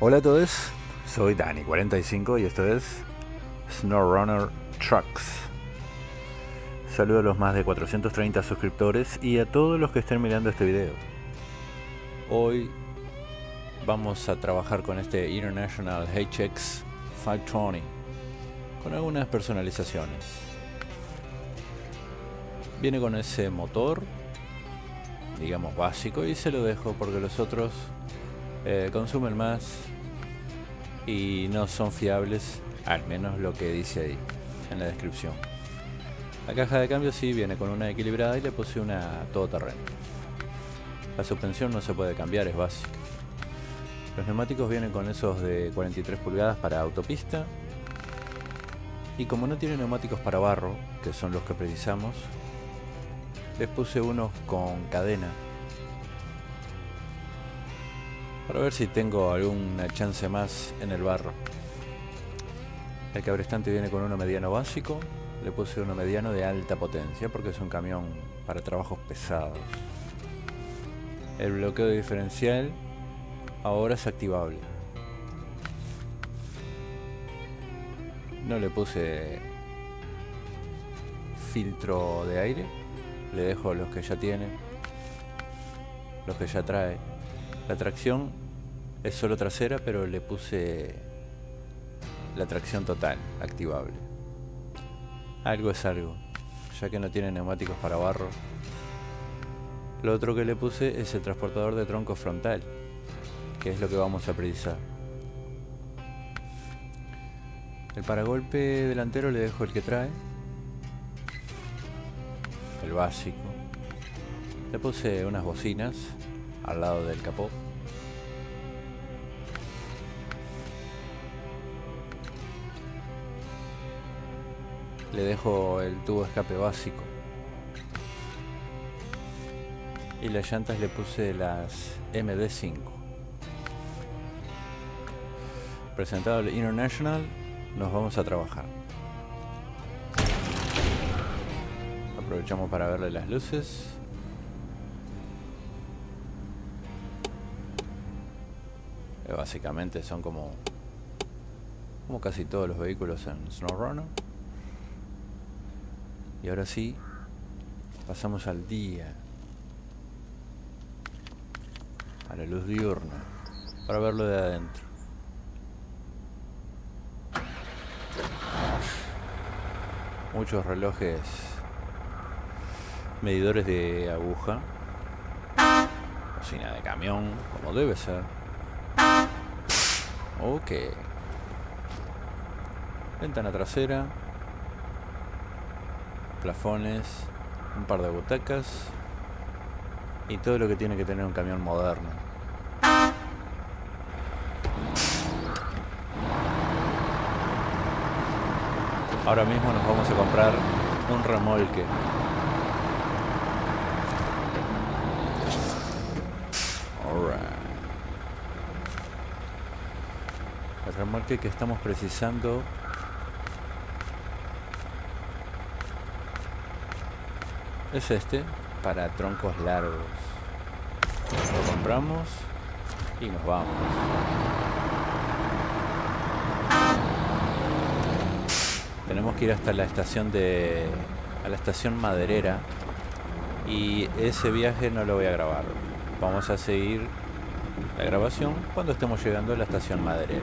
Hola a todos, soy Dani45 y esto es SnowRunner Trucks. Saludo a los más de 430 suscriptores y a todos los que estén mirando este video. Hoy vamos a trabajar con este International HX 520 con algunas personalizaciones. Viene con ese motor, digamos básico, y se lo dejo porque los otros consumen más y no son fiables, al menos lo que dice ahí en la descripción. La caja de cambio sí viene con una equilibrada y le puse una todoterreno. La suspensión no se puede cambiar, es básica. Los neumáticos vienen con esos de 43 pulgadas para autopista, y como no tiene neumáticos para barro, que son los que precisamos, les puse unos con cadena para ver si tengo alguna chance más en el barro. El cabrestante viene con uno mediano básico, le puse uno mediano de alta potencia porque es un camión para trabajos pesados. El bloqueo diferencial ahora es activable. No le puse filtro de aire, le dejo los que ya tiene, los que ya trae. La tracción es solo trasera, pero le puse la tracción total, activable. Algo es algo, ya que no tiene neumáticos para barro. Lo otro que le puse es el transportador de tronco frontal, que es lo que vamos a precisar. El paragolpe delantero le dejo el que trae, el básico. Le puse unas bocinas al lado del capó. Le dejo el tubo de escape básico. Y las llantas le puse las MD5. Presentado el International, nos vamos a trabajar. Aprovechamos para verle las luces. Básicamente son como casi todos los vehículos en SnowRunner. Y ahora sí, pasamos al día, a la luz diurna, para verlo de adentro. Muchos relojes medidores de aguja, bocina de camión, como debe ser. Ok. Ventana trasera, plafones, un par de butacas y todo lo que tiene que tener un camión moderno. Ahora mismo nos vamos a comprar un remolque. El remolque que estamos precisando es este, para troncos largos. Lo compramos y nos vamos. Tenemos que ir hasta la estación a la estación maderera, y ese viaje no lo voy a grabar. Vamos a seguir la grabación cuando estemos llegando a la estación maderera.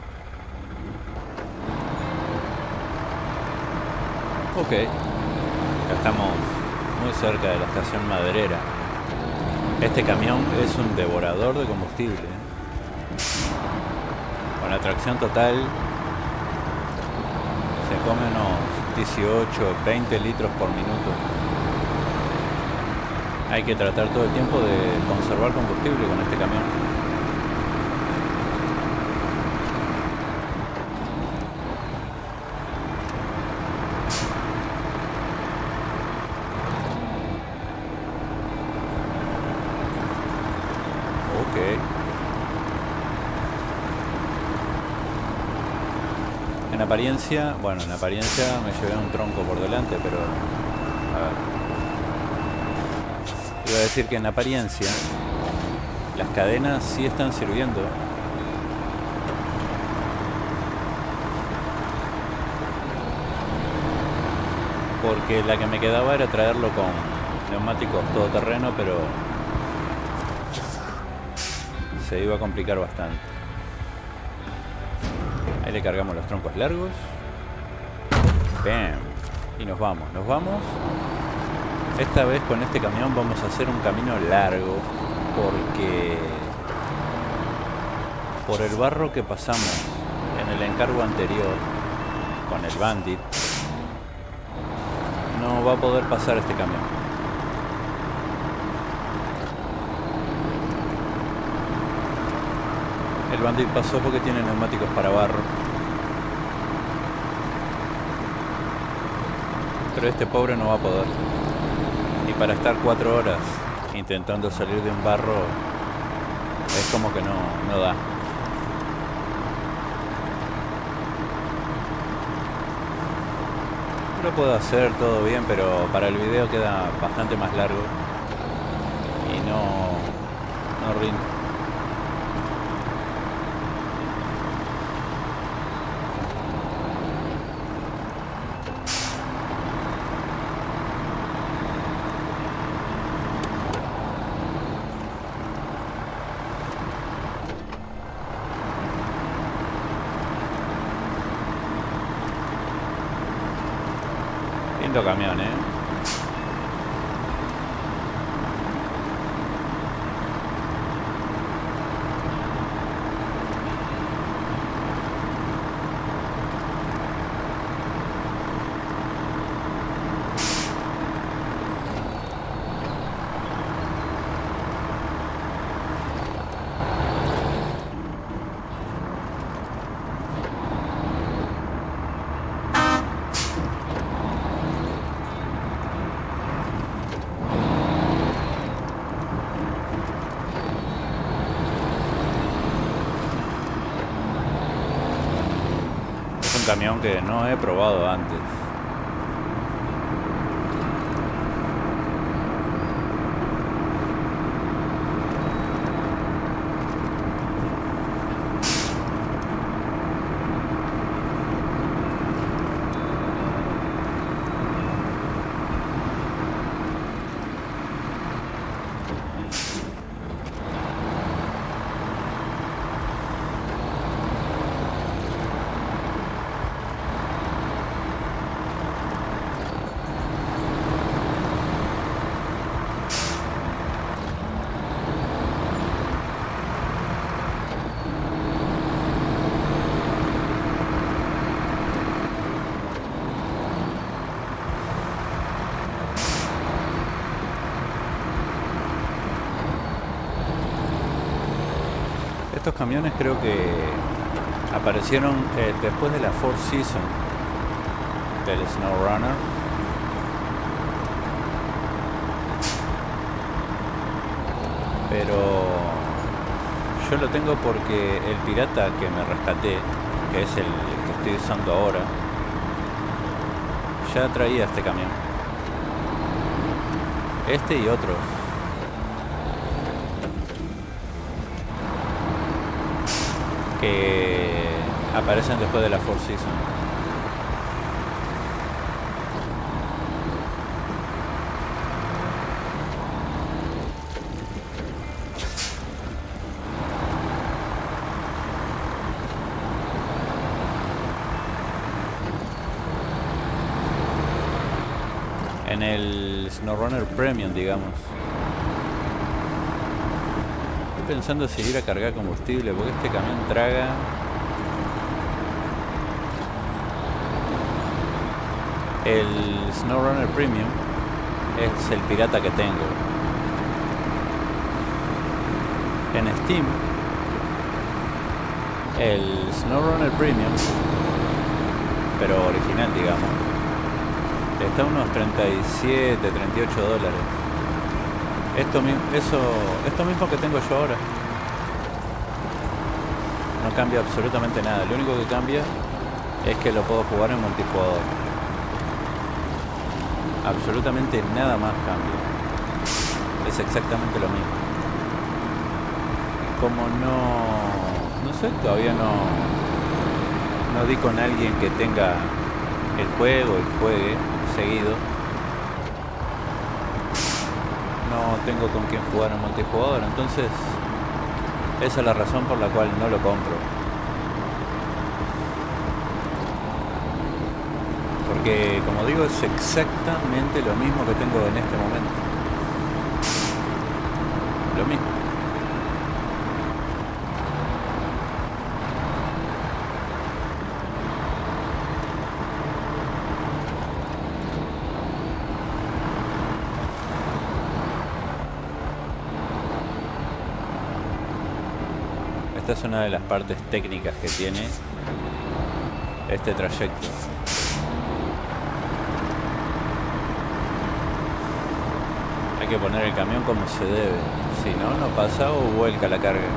Ok, ya estamos muy cerca de la estación maderera. Este camión es un devorador de combustible. Con la tracción total se come unos 18, 20 litros por minuto. Hay que tratar todo el tiempo de conservar combustible con este camión. En apariencia, bueno, en apariencia me llevé un tronco por delante, pero a ver. Iba a decir que en apariencia las cadenas sí están sirviendo, porque la que me quedaba era traerlo con neumáticos todoterreno, pero se iba a complicar bastante. Ahí le cargamos los troncos largos. ¡Bam! Y nos vamos. Esta vez con este camión vamos a hacer un camino largo, porque por el barro que pasamos en el encargo anterior con el Bandit, no va a poder pasar este camión. El Bandit pasó porque tiene neumáticos para barro, pero este pobre no va a poder. Y para estar 4 horas intentando salir de un barro es como que no da. Lo puedo hacer todo bien, pero para el video queda bastante más largo y no rinde. Lindo camión, camión que no he probado antes. Estos camiones creo que aparecieron después de la Fourth Season del SnowRunner. Pero yo lo tengo porque el pirata que me rescaté, que es el que estoy usando ahora, ya traía este camión. Este y otros. Que aparecen después de la Fourth Season. En el SnowRunner Premium, digamos. Pensando si ir a cargar combustible, porque este camión traga. El SnowRunner Premium es el pirata que tengo. En Steam, el SnowRunner Premium, pero original, digamos, está a unos 37, 38 dólares. Esto mismo que tengo yo ahora. No cambia absolutamente nada. Lo único que cambia es que lo puedo jugar en multijugador. Absolutamente nada más cambia. Es exactamente lo mismo. Como no sé, todavía no di con alguien que tenga el juego y juegue, seguido. No tengo con quién jugar en multijugador, entonces esa es la razón por la cual no lo compro. Porque, como digo, es exactamente lo mismo que tengo en este momento. Lo mismo. Esta es una de las partes técnicas que tiene este trayecto. Hay que poner el camión como se debe, si no, no pasa o vuelca la carga.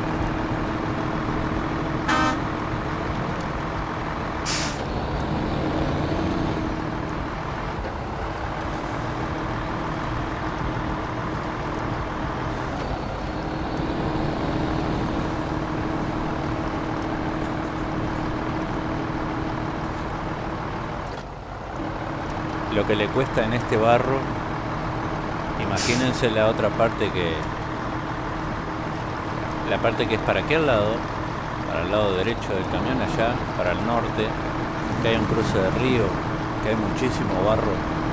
Lo que le cuesta en este barro, imagínense la otra parte la parte que es para aquel lado, para el lado derecho del camión allá, para el norte, que hay un cruce de río, que hay muchísimo barro.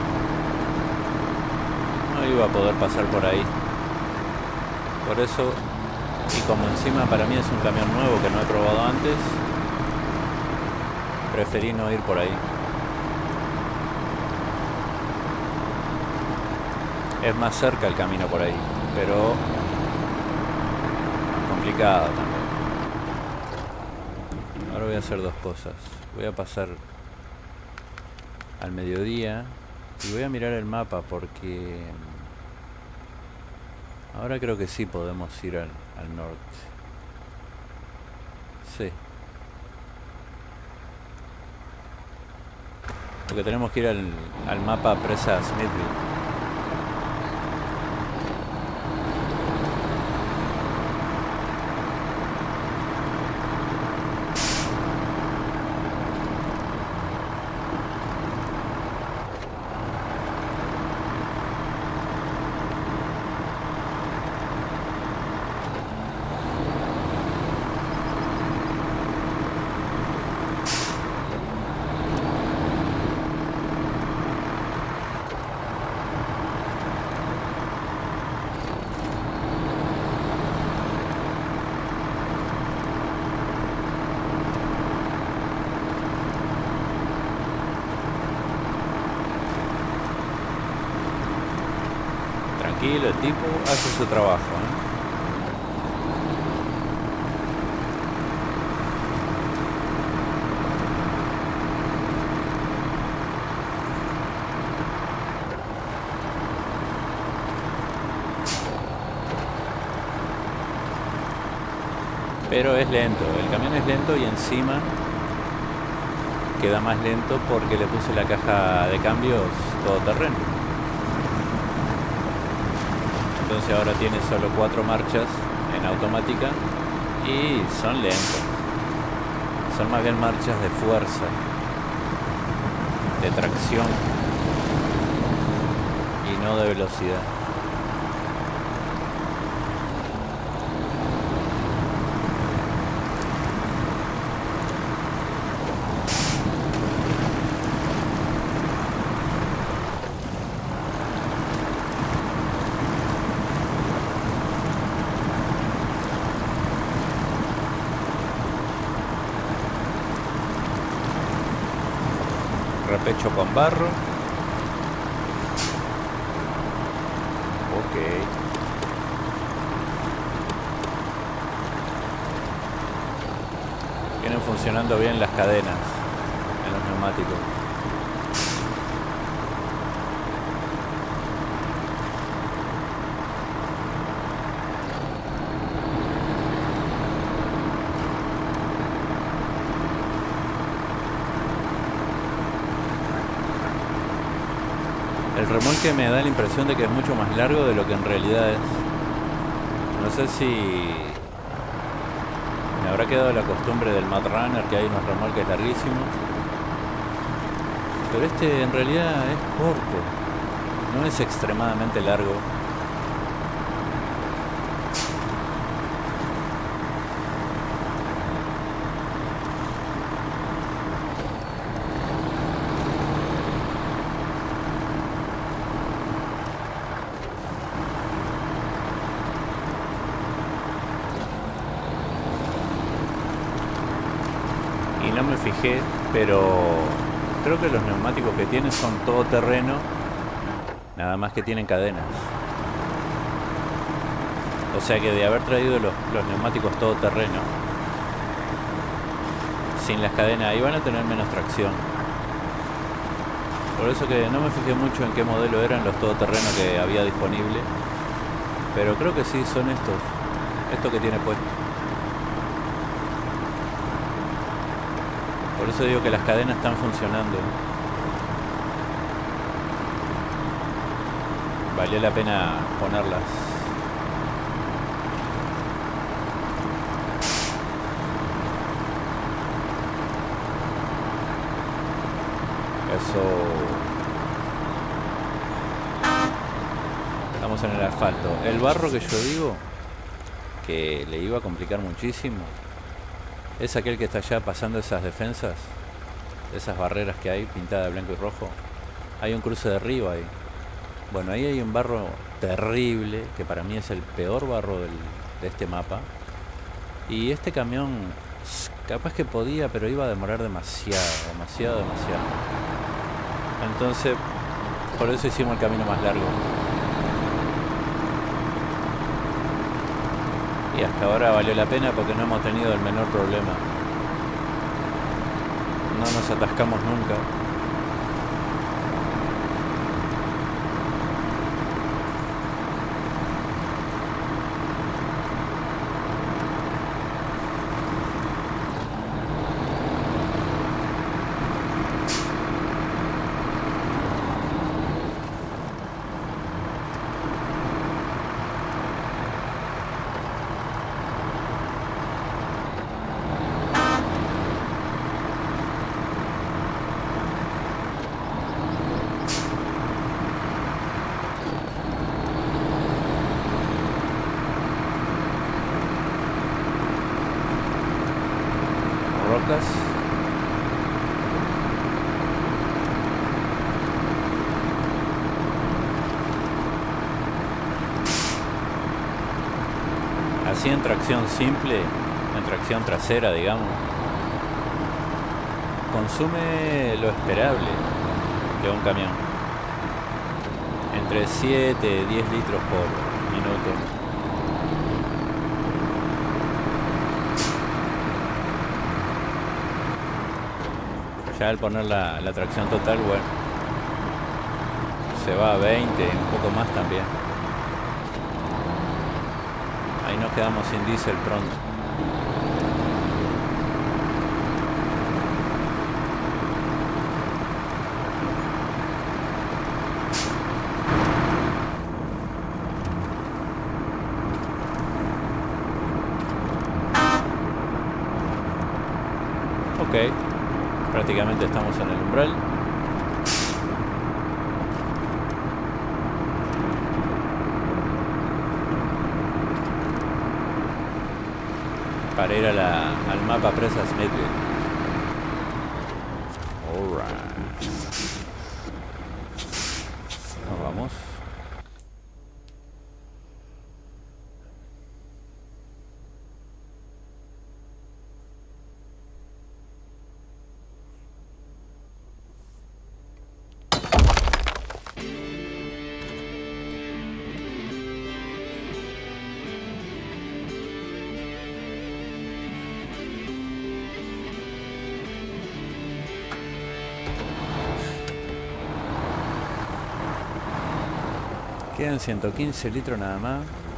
No iba a poder pasar por ahí. Por eso, y como encima para mí es un camión nuevo que no he probado antes, preferí no ir por ahí. Es más cerca el camino por ahí, pero complicado también. Ahora voy a hacer dos cosas. Voy a pasar al mediodía y voy a mirar el mapa porque ahora creo que sí podemos ir al norte. Sí. Porque tenemos que ir al mapa presa Smithville. Tranquilo, el tipo hace su trabajo, ¿eh? Pero es lento, el camión es lento y encima queda más lento porque le puse la caja de cambios todoterreno. Entonces ahora tiene solo 4 marchas en automática y son lentos. Son más bien marchas de fuerza, de tracción y no de velocidad. Repecho con barro. Ok. Vienen funcionando bien las cadenas en los neumáticos. El remolque me da la impresión de que es mucho más largo de lo que en realidad es. No sé si me habrá quedado la costumbre del Mad Runner, que hay unos remolques larguísimos. Pero este en realidad es corto, no es extremadamente largo. Y no me fijé, pero creo que los neumáticos que tiene son todoterreno, nada más que tienen cadenas. O sea que de haber traído los neumáticos todoterreno, sin las cadenas, ahí van a tener menos tracción. Por eso que no me fijé mucho en qué modelo eran los todoterrenos que había disponible. Pero creo que sí, son estos que tiene puesto. Por eso digo que las cadenas están funcionando. Valió la pena ponerlas. Eso. Estamos en el asfalto. El barro que yo digo, que le iba a complicar muchísimo, es aquel que está allá pasando esas defensas, esas barreras que hay pintadas de blanco y rojo. Hay un cruce de río ahí. Bueno, ahí hay un barro terrible, que para mí es el peor barro de este mapa. Y este camión, capaz que podía, pero iba a demorar demasiado. Entonces, por eso hicimos el camino más largo. Y hasta ahora valió la pena porque no hemos tenido el menor problema. No nos atascamos nunca. Rocas. Así en tracción simple, en tracción trasera, digamos, consume lo esperable de un camión, entre 7 y 10 litros por minuto. Ya al poner la tracción total, bueno, se va a 20, un poco más también. Ahí nos quedamos sin diésel pronto. Ok, prácticamente estamos en el umbral. Para ir al mapa Presa Smithville. Alright. Nos vamos. Quedan 115 litros nada más.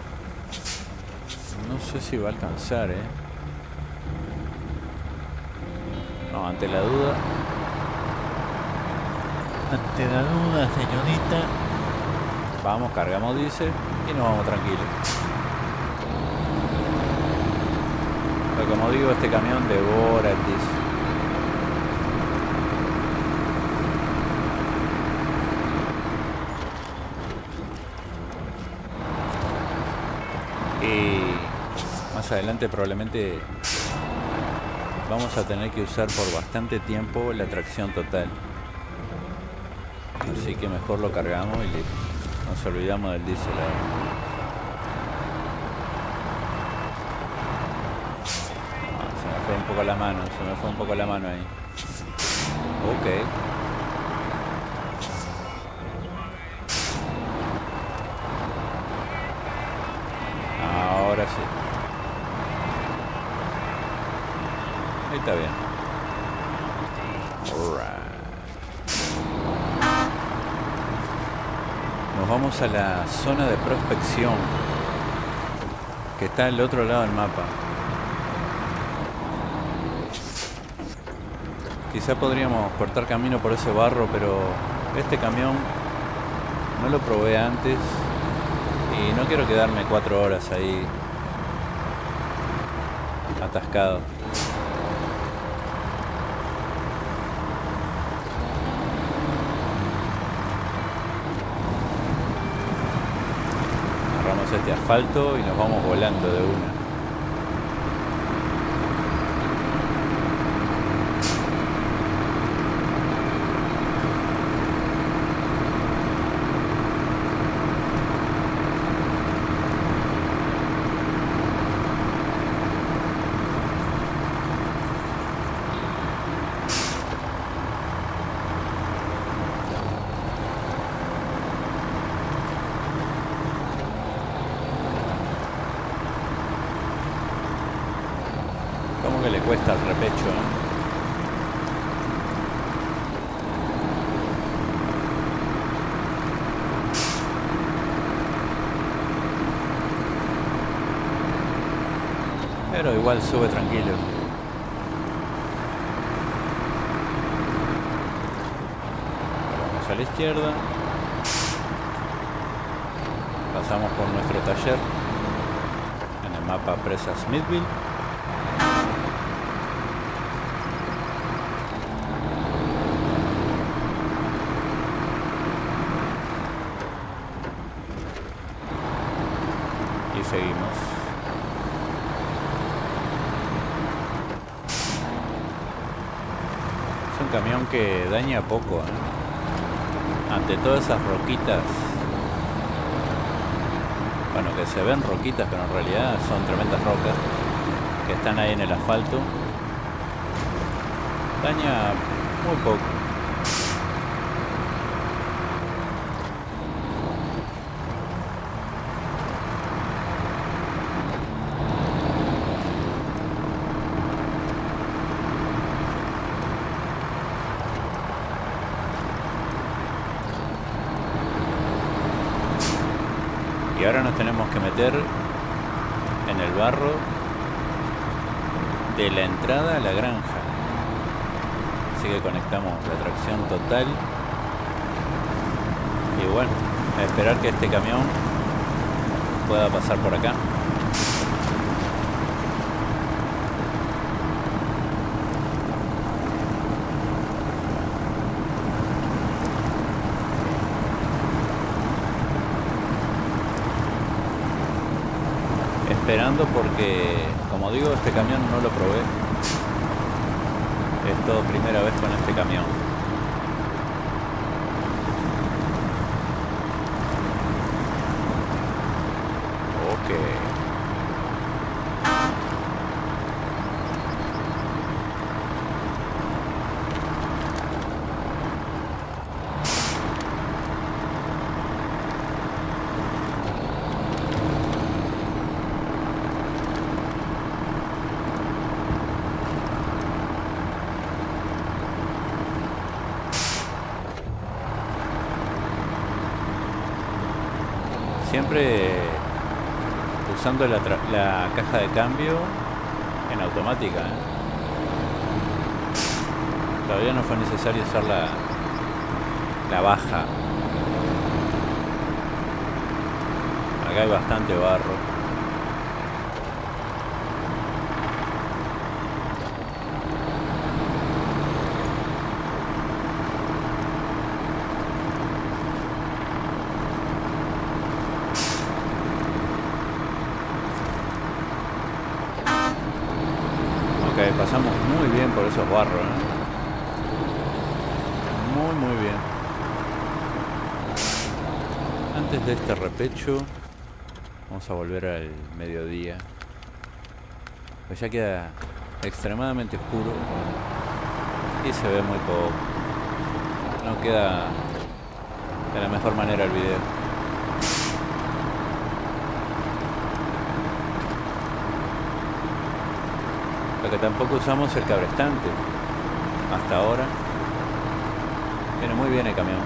No sé si va a alcanzar, No, ante la duda. Ante la duda, señorita. Vamos, cargamos diésel y nos vamos tranquilos. Pero como digo, este camión devora el diésel. más adelante probablemente vamos a tener que usar por bastante tiempo la tracción total. Así que mejor lo cargamos y listo. Nos olvidamos del diésel ahora. Se me fue un poco la mano ahí. Ok. Ahora sí. Ahí está bien. Nos vamos a la zona de prospección, que está al otro lado del mapa. Quizá podríamos cortar camino por ese barro, pero este camión no lo probé antes y no quiero quedarme 4 horas ahí atascado. Agarramos este asfalto y nos vamos volando de una. ¿Cómo que le cuesta el repecho, Pero igual sube tranquilo. Vamos a la izquierda. Pasamos por nuestro taller en el mapa Presa Smithville. Y seguimos. Es un camión que daña poco, ante todas esas roquitas. Bueno, que se ven roquitas, pero en realidad son tremendas rocas que están ahí en el asfalto. Daña muy poco. Y ahora nos tenemos que meter en el barro de la entrada a la granja. Así que conectamos la tracción total. Y bueno, a esperar que este camión pueda pasar por acá. Esperando porque, como digo, este camión no lo probé. Es todo primera vez con este camión. Ok. Siempre usando la caja de cambio en automática. Todavía no fue necesario usar la baja. Acá hay bastante barro. Ok, pasamos muy bien por esos barros, ¿eh? Muy bien. Antes de este repecho, vamos a volver al mediodía. Pues ya queda extremadamente oscuro y se ve muy poco. No queda de la mejor manera el video. Lo que tampoco usamos es el cabrestante. Hasta ahora. Viene muy bien el camión.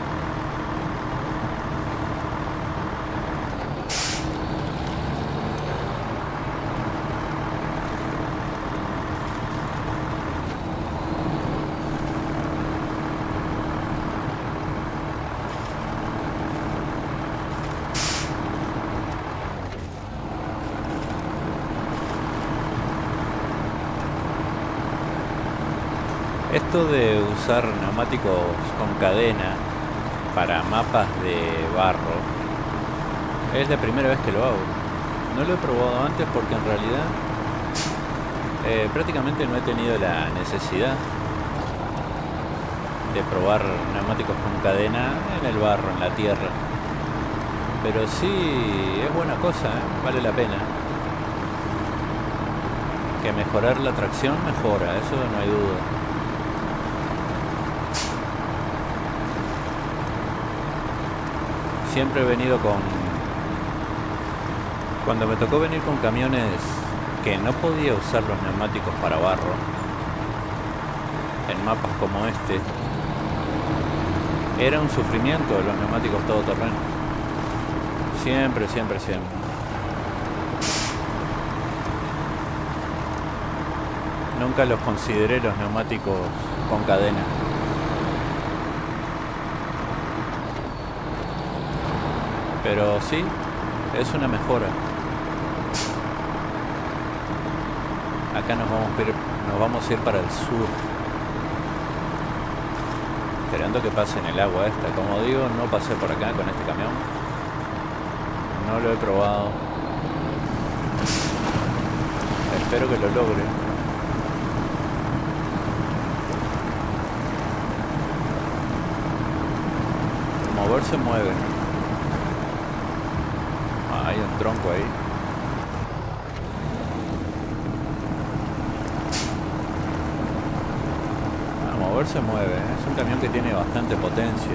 Esto de usar neumáticos con cadena para mapas de barro es la primera vez que lo hago. No lo he probado antes porque en realidad prácticamente no he tenido la necesidad de probar neumáticos con cadena en el barro, en la tierra. Pero sí es buena cosa, ¿eh? Vale la pena. Que mejorar la tracción mejora, eso no hay duda. Siempre he venido con... Cuando me tocó venir con camiones que no podía usar los neumáticos para barro, en mapas como este, era un sufrimiento los neumáticos todoterreno. Siempre. Nunca los consideré los neumáticos con cadena. Pero sí, es una mejora. Acá nos vamos a ir para el sur. Esperando que pase en el agua esta. Como digo, no pasé por acá con este camión. No lo he probado. Espero que lo logre. Mover se mueve. Hay un tronco ahí. A mover se mueve. Es un camión que tiene bastante potencia.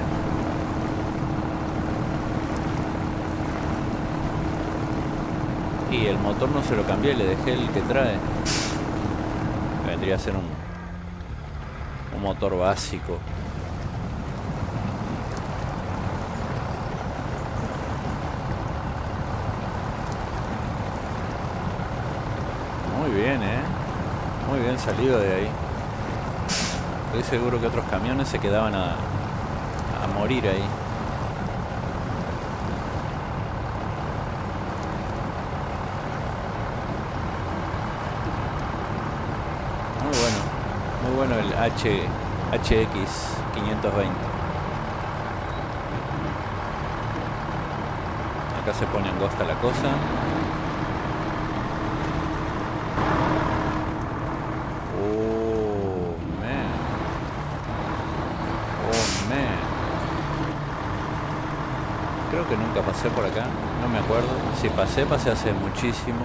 Y el motor no se lo cambié, le dejé el que trae. Vendría a ser un motor básico. Muy bien, muy bien salido de ahí. Estoy seguro que otros camiones se quedaban a morir ahí. Muy bueno el HX 520. Acá se pone angosta la cosa. Creo que nunca pasé por acá, no me acuerdo. Si pasé hace muchísimo.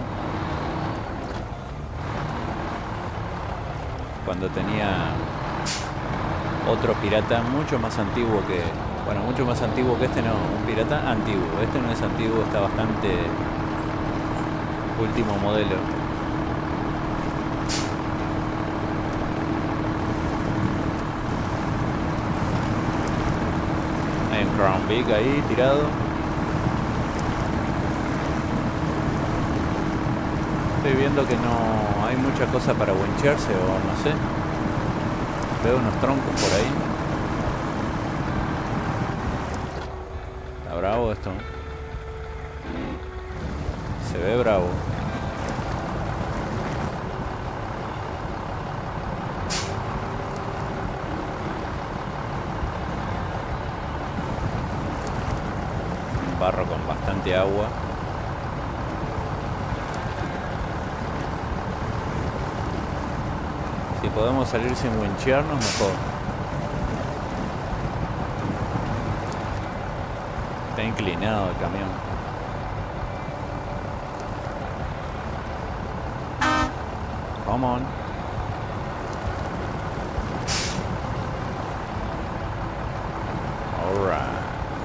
Cuando tenía otro pirata mucho más antiguo que... Bueno, mucho más antiguo que este, no, un pirata antiguo. Este no es antiguo, está bastante último modelo. Hay un Crown Vic ahí tirado. Estoy viendo que no hay mucha cosa para wincharse o no sé. Veo unos troncos por ahí. Está bravo esto. Se ve bravo. Un barro con bastante agua. Si podemos salir sin winchearnos, mejor. Está inclinado el camión. Come on. All right.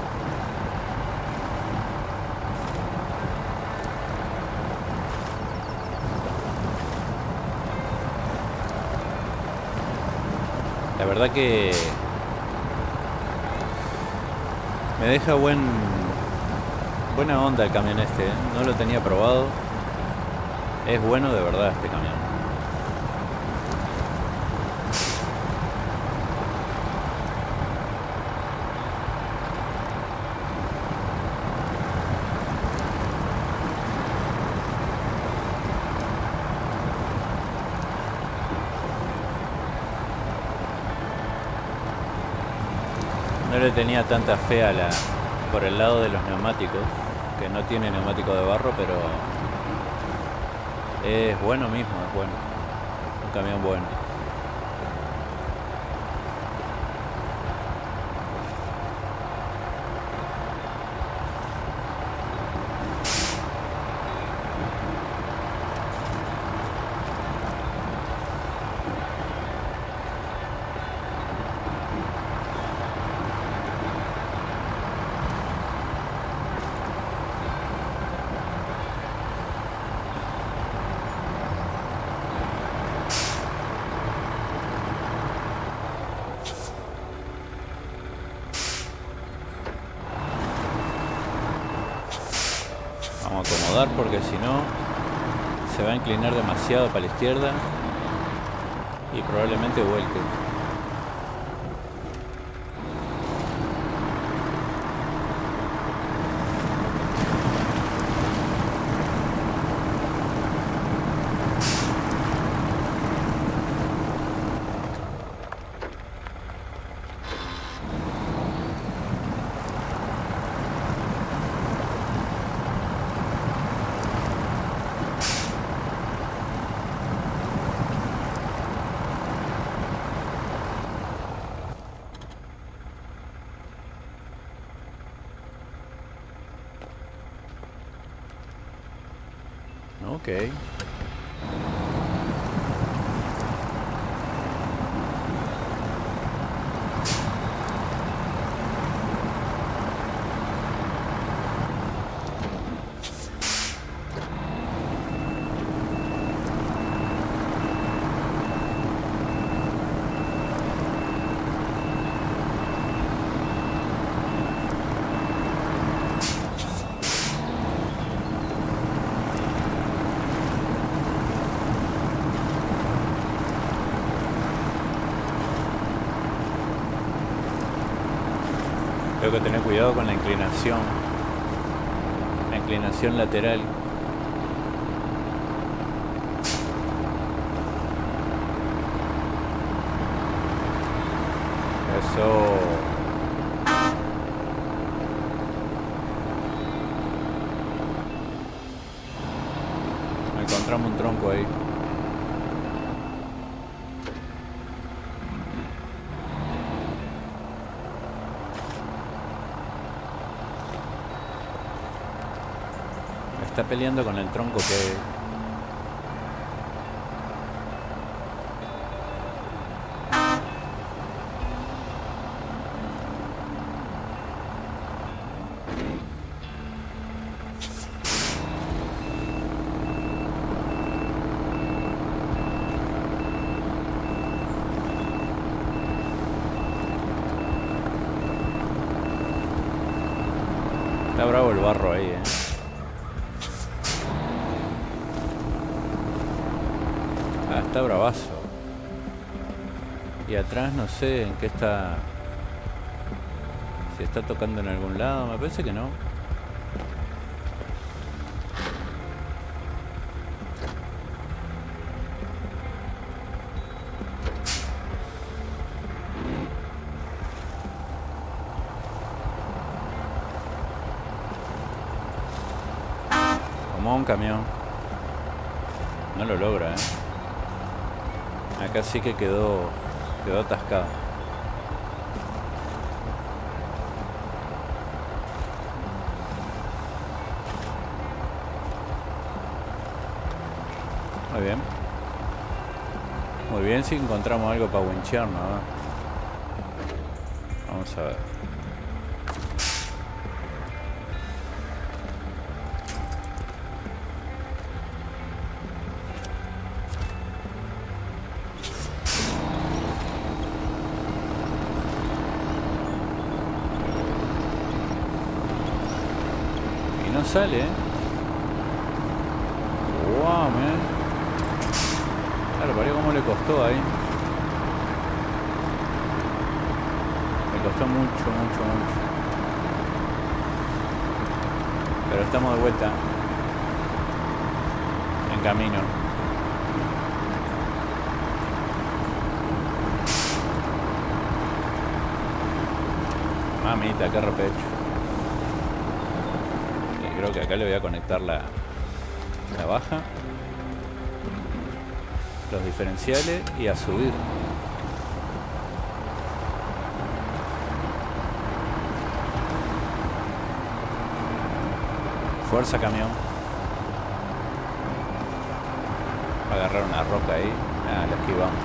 La verdad que me deja buena onda el camión este, ¿eh? No lo tenía probado. Es bueno de verdad este camión. No le tenía tanta fe por el lado de los neumáticos, que no tiene neumático de barro, pero es bueno mismo, es bueno. Un camión bueno. Vamos a acomodar porque si no se va a inclinar demasiado para la izquierda y probablemente vuelque. Ok. Tengo que tener cuidado con la inclinación lateral. Eso. Encontramos un tronco ahí. Está peleando con el tronco que... Está bravo el barro ahí, Está bravazo. Y atrás no sé en qué está. Si está tocando en algún lado, me parece que no. Como un camión. No lo logra, Acá sí que quedó atascado. Muy bien. Muy bien si encontramos algo para winchear, ¿no? Vamos a ver. Y no sale, ¿eh? Wow, man. Claro, parió cómo le costó ahí. Le costó mucho. Pero estamos de vuelta. En camino. Mamita, qué repecho. Y creo que acá le voy a conectar la baja. Los diferenciales y a subir. Fuerza, camión. Va a agarrar una roca ahí. Ah, la esquivamos.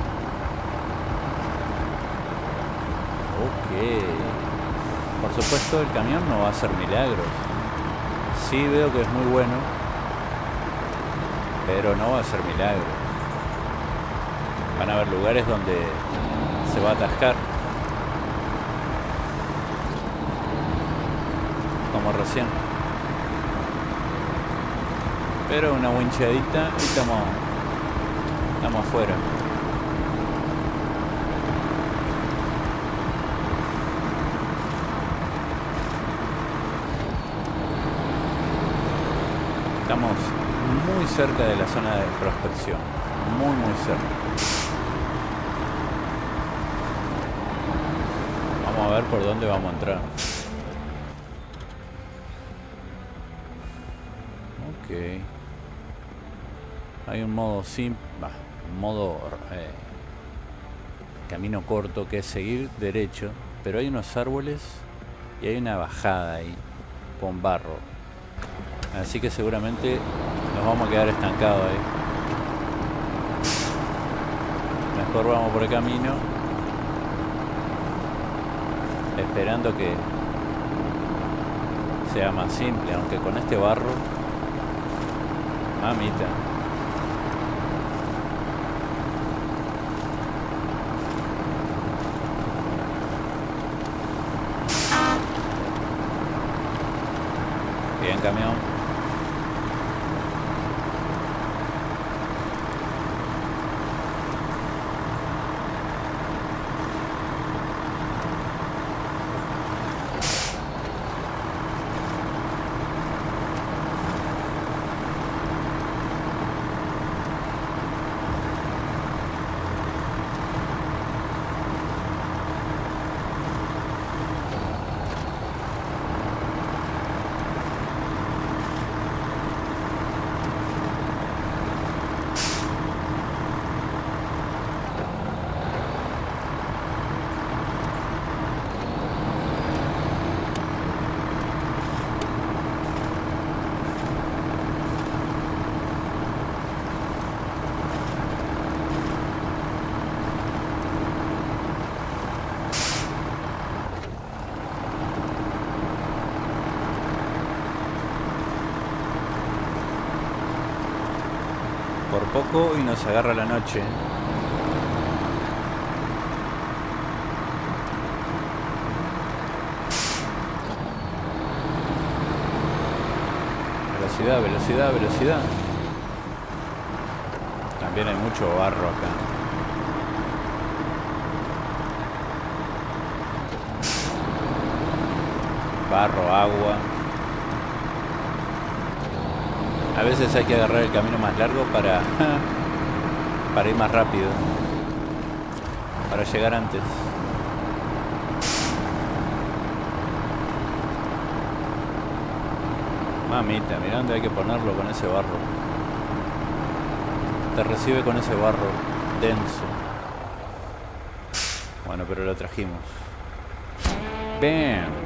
Ok. Por supuesto el camión no va a hacer milagros. Sí veo que es muy bueno, pero no va a hacer milagros. Van a haber lugares donde se va a atascar. Como recién. Pero una winchadita y estamos afuera. Estamos muy cerca de la zona de prospección. Muy cerca. Vamos a ver por dónde vamos a entrar. Ok. Hay un modo camino corto, que es seguir derecho, pero hay unos árboles y hay una bajada ahí con barro, así que seguramente nos vamos a quedar estancados ahí. Mejor vamos por el camino, esperando que sea más simple, aunque con este barro, mamita. Bien, camión. Por poco y nos agarra la noche. Velocidad, velocidad, velocidad. También hay mucho barro acá. Barro, agua. A veces hay que agarrar el camino más largo para ir más rápido, para llegar antes. Mamita, mirá dónde hay que ponerlo con ese barro. Te recibe con ese barro denso. Bueno, pero lo trajimos. ¡Bam!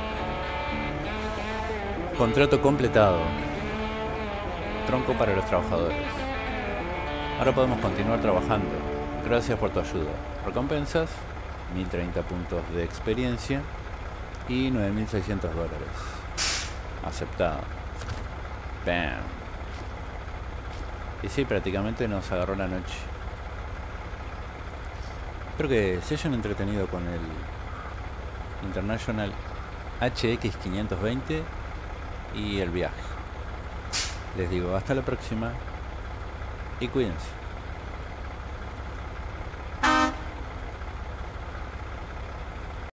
Contrato completado. Tronco para los trabajadores. Ahora podemos continuar trabajando. Gracias por tu ayuda. Recompensas: 1030 puntos de experiencia y 9600 dólares. Aceptado. Bam. Y sí, prácticamente nos agarró la noche. Espero que se hayan entretenido con el International HX 520 y el viaje. Les digo hasta la próxima y cuídense.